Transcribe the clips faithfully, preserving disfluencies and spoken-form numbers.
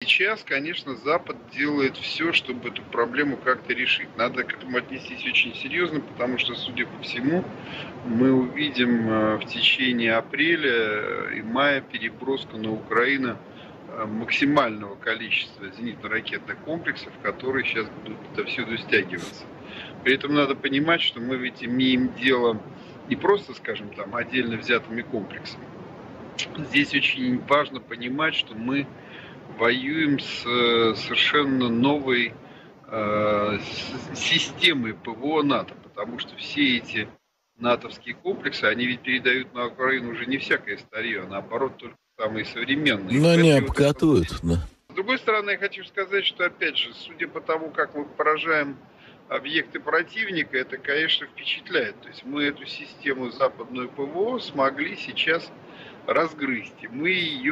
Сейчас, конечно, Запад делает все, чтобы эту проблему как-то решить. Надо к этому отнестись очень серьезно, потому что, судя по всему, мы увидим э, в течение апреля и мая переброску на Украину э, максимального количества зенитно-ракетных комплексов, которые сейчас будут отовсюду стягиваться. При этом надо понимать, что мы ведь имеем дело не просто, скажем, там, отдельно взятыми комплексами. Здесь очень важно понимать, что мы воюем с э, совершенно новой э, с- системой ПВО НАТО, потому что все эти натовские комплексы, они ведь передают на Украину уже не всякое старье, а наоборот только самые современные. Но В они этой отрасли- обкатывают, да. С другой стороны, я хочу сказать, что, опять же, судя по тому, как мы поражаем объекты противника, это, конечно, впечатляет. То есть мы эту систему западную ПВО смогли сейчас разгрызть. И мы ее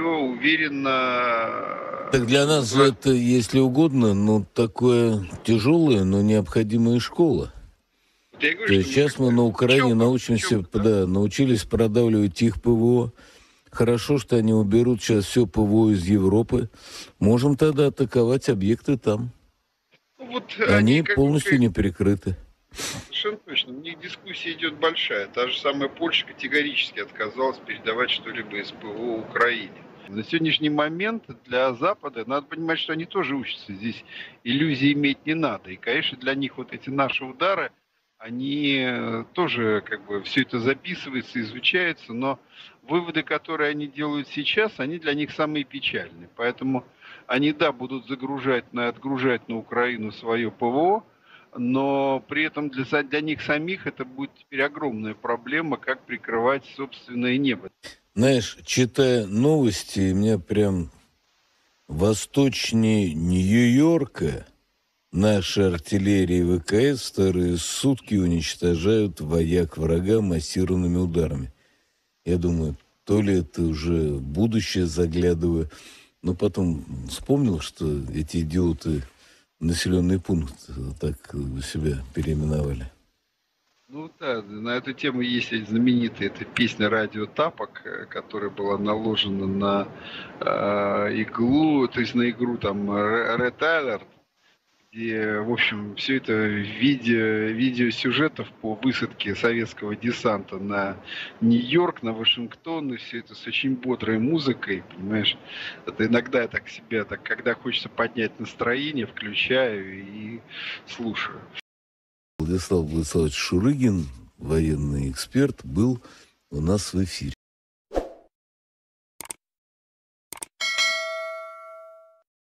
уверенно... Так для нас же это, если угодно, ну, такое тяжелое, но необходимая школа. Вот я говорю, То есть что сейчас мы на Украине учёба, научимся, учёба, да. да, научились продавливать их ПВО. Хорошо, что они уберут сейчас все ПВО из Европы. Можем тогда атаковать объекты там. Ну, вот они Они как бы полностью не прикрыты. совершенно точно. У них дискуссия идет большая. Та же самая Польша категорически отказалась передавать что-либо из ПВО Украине. На сегодняшний момент для Запада надо понимать, что они тоже учатся. Здесь иллюзий иметь не надо. И, конечно, для них вот эти наши удары, они э, тоже как бы все это записывается, изучается, но выводы, которые они делают сейчас, они для них самые печальные. Поэтому они, да, будут загружать, на, отгружать на Украину свое ПВО, но при этом для, за- для них самих это будет теперь огромная проблема, как прикрывать собственное небо. Знаешь, читая новости, меня прям восточнее Нью-Йорка наши артиллерии ВКС вторые сутки уничтожают вояк врага массированными ударами. Я думаю, то ли это уже в будущее заглядываю, но потом вспомнил, что эти идиоты населенный пункт так себя переименовали. Ну да, на эту тему есть знаменитая эта песня «Радио Тапок», э, которая была наложена на э, иглу, то есть на игру там Red Alert, где, в общем, все это в виде видеосюжетов по высадке советского десанта на Нью-Йорк, на Вашингтон, и все это с очень бодрой музыкой, понимаешь. Это иногда я так себя, так, когда хочется поднять настроение, включаю и слушаю. Владислав Владиславович Шурыгин, военный эксперт, был у нас в эфире.